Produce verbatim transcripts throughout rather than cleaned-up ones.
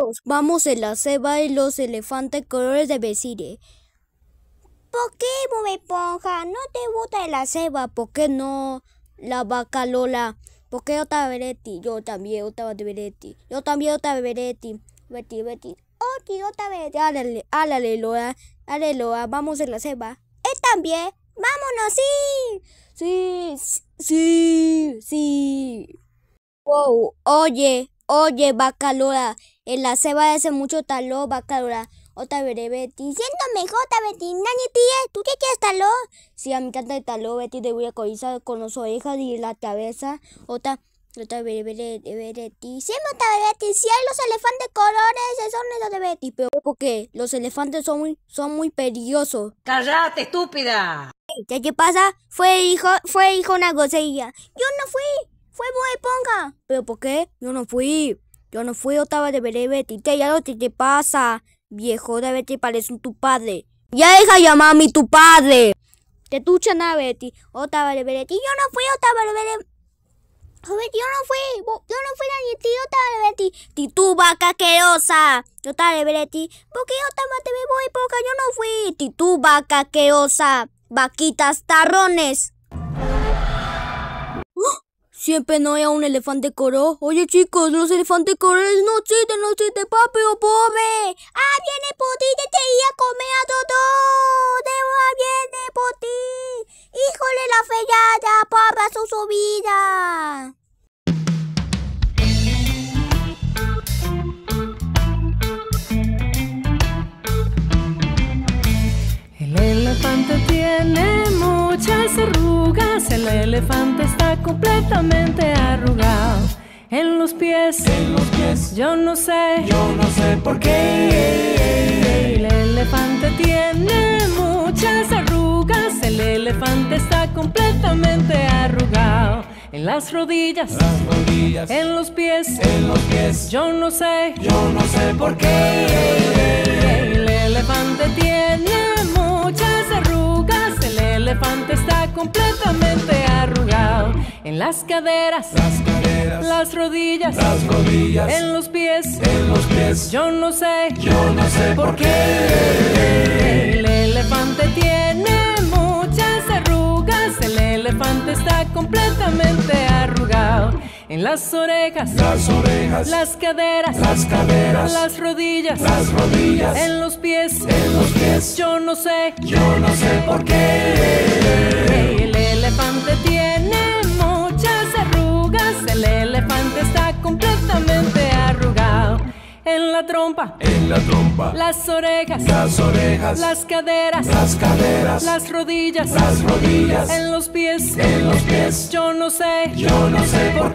Vamos en la selva de los elefantes colores de Besire. ¿Por qué, Bob Esponja? ¿No te gusta la selva? ¿Por qué no la vaca Lola? ¿Por qué otra Beretti? Yo también, otra Beretti. Yo también, otra Beretti. Betty, Betty. Oh, tío, otra Beretti. Álale, álale, Lola. Álale, Lola. Vamos en la selva. Él también. ¡Vámonos, sí! Sí, sí, sí. Wow, oye, oye, vaca Lola. En la selva hace mucho calor, vaca Lola. Otra vez, Betty. Siento mejor, otra Betty. Nani, tía, ¿tú qué quieres taló? Sí, a mí me encanta el taló, Betty. Te voy a corizar con las orejas y la cabeza. Otra, otra vez, Betty. Sí, otra Betty. Si hay los elefantes colores, son esos de Betty. Pero ¿por qué? Los elefantes son muy, son muy peligrosos. ¡Cállate, estúpida! ¿Qué, qué pasa? Fue hijo, fue hijo una grosería. Yo no fui. Fue Bob Esponja. ¿Pero por qué? Yo no fui. Yo no fui, otra vez, Betty. ¿Qué ya lo que te pasa? Viejo, de Betty parece tu padre. Ya deja llamar a mí tu padre. Te tuchan a Betty. Otra vez, Betty. Yo no fui, otra vez, Betty. Betty, yo no fui. Yo no fui nadie, tío, otra vez, Betty. Ti tú, vaca asquerosa. Otra vez, Betty. ¿Por qué otra vez te me voy? Porque yo no fui. Ti tú, vaca asquerosa. Vaquitas tarrones. Siempre no hay un elefante coro. Oye, chicos, los elefantes corales no existen, no existen, papi o pobre. Ah, viene por ti, te te iba a comer a todo. De viene por ti. Híjole, la fellada, pobre su subida. El elefante tiene muchas arrugas, el elefante está completamente arrugado. En los pies, en los pies, yo no sé, yo no sé por qué. El elefante tiene muchas arrugas, el elefante está completamente arrugado. En las rodillas, las rodillas, en los pies, en los pies, yo no sé, yo no sé por qué. El elefante tiene muchas arrugas, el elefante está completamente arrugado. En las caderas, las caderas, las rodillas, las rodillas, en los pies, en los pies, yo no sé, yo no sé por qué. El elefante tiene muchas arrugas, el elefante está completamente arrugado. En las orejas, las orejas, las caderas, las caderas, las rodillas, las rodillas, en los pies, en los pies, yo no sé, yo no sé por qué. El elefante tiene muchas arrugas, el elefante está completamente arrugado. En la trompa, en la trompa, las orejas, las orejas, las caderas, las caderas, las rodillas, las rodillas, en los pies, en los pies, yo no sé, yo no sé por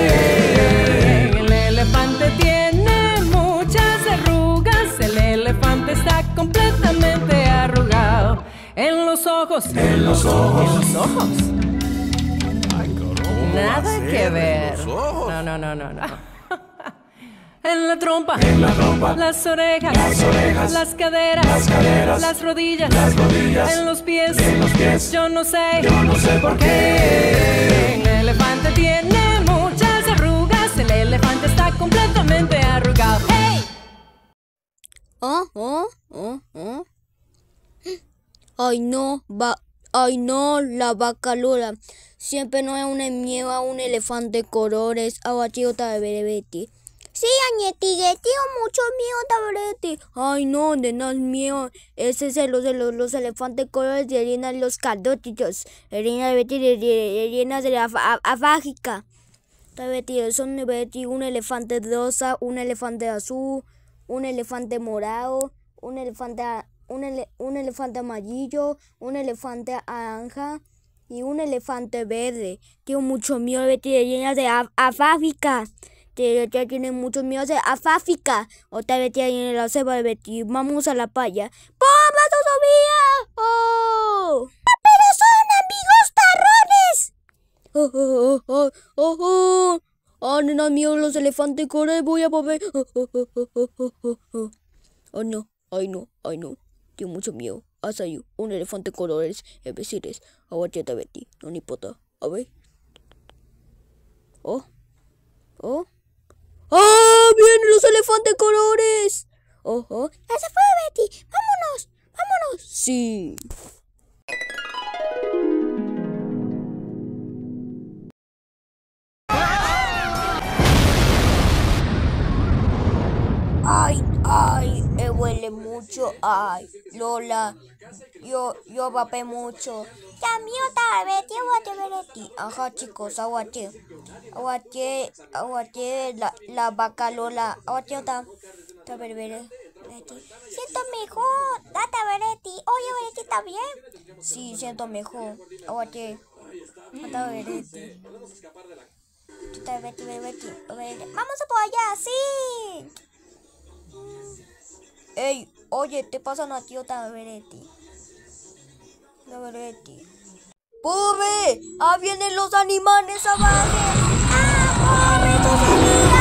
qué. El elefante tiene muchas arrugas, el elefante está completamente arrugado. En los ojos, en los ojos, en los ojos, ay, ¿cómo nada va a ser? que ver. En los ojos. No, no, no, no, no. En la trompa, en la trompa, las orejas, las orejas, las caderas, las caderas, las rodillas, las rodillas, en los pies, en los pies, yo no sé, yo no sé por qué. El elefante tiene muchas arrugas, el elefante está completamente arrugado. ¡Hey! Oh, oh, oh, oh. Ay no, va, ay no, la vaca Lola. Siempre no hay una miedo a un elefante colores, abatido de Betty. Sí, Añeti, tengo mucho miedo, Tabarete. Ay, no, de no es mío. Ese es el, los, los, los elefantes colores de arena, los caldotitos. Arena de Betty, de arena de la afágica. Tabarete, son Betty, un elefante rosa, un elefante azul, un elefante morado, un elefante, un, ele, un elefante amarillo, un elefante naranja y un elefante verde. Tengo mucho miedo, Betty, de arena de afágica. Ya tiene muchos miedos de afáfica. Otra vez tiene la selva de Betty. Vamos a la playa. ¡Bomba, Sofía! ¡Oh! ¡Pero son amigos tarrones! ¡Oh, oh, oh, oh, oh! ¡Oh, no, mío, los elefantes corren! Voy a volver. ¡Oh, oh, oh, oh, oh, oh, oh! ¡Oh, no! ¡Ay, no! ¡Ay, no! Tengo mucho miedo. Haz ahí un elefante colores. En vez de aguacheta Betty. No ni importa. A ver. ¡Oh! ¡Oh! ¡Ah! ¡Vienen los elefantes colores! ¡Ojo! ¡Ya se fue, Betty! ¡Vámonos! ¡Vámonos! Sí. Ay, ay, me huele mucho. Ay, Lola, yo, yo aguapé mucho. También otra Betty, aguate Betty. Ajá, chicos, aguate. Aguate, aguate la, la vaca Lola. Aguate otra. Otra Betty. Siento mejor. Data Betty. Oye, Betty, ¿está bien? Sí, siento mejor. Aguate. Otra Betty. Otra Betty, Betty. Vamos a por allá, sí. Ey, oye, te pasan a ti otra Beretti. La Beretti. ¡Pobre! ¡Ah, vienen los animales abajo! ¡Ah, pobre, tu salida!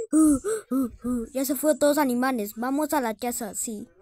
Uh, uh, uh. Ya se fueron todos los animales. Vamos a la casa, sí.